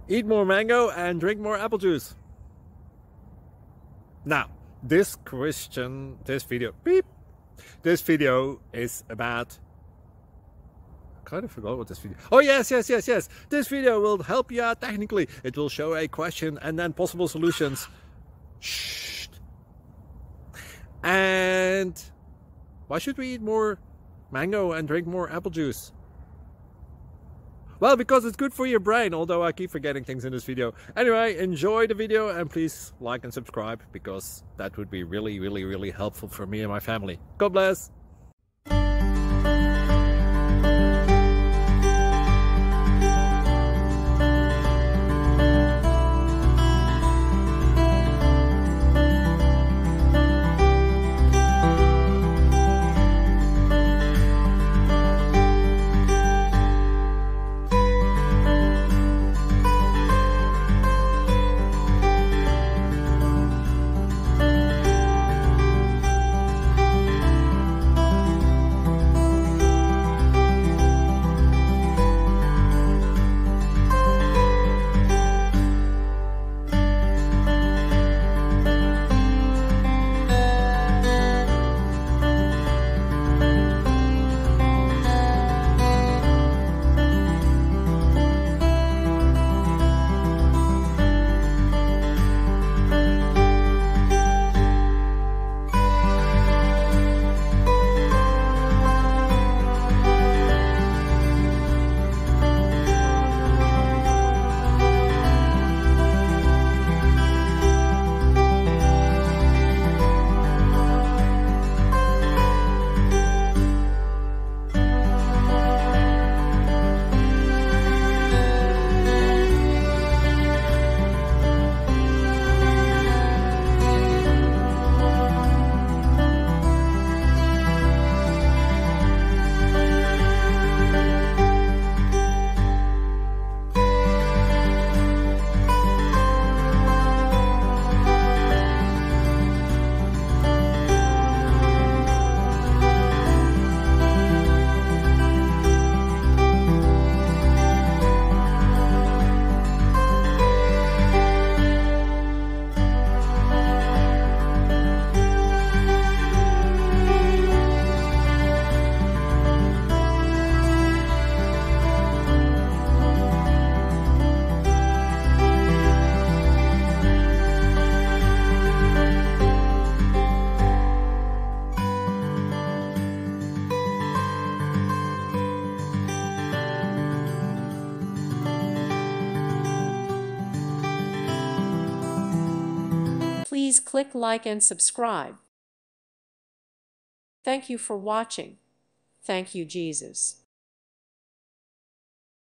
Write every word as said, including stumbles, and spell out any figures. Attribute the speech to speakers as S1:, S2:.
S1: Eat more mango and drink more apple juice. Now, this question, this video, beep, this video is about, I kind of forgot what this video, oh yes, yes, yes, yes, this video will help you out technically. It will show a question and then possible solutions. Shh. And why should we eat more mango and drink more apple juice? Well, because it's good for your brain, although I keep forgetting things in this video. Anyway, enjoy the video and please like and subscribe, because that would be really, really, really helpful for me and my family. God bless!
S2: Please click like and subscribe. Thank you for watching. Thank you, Jesus.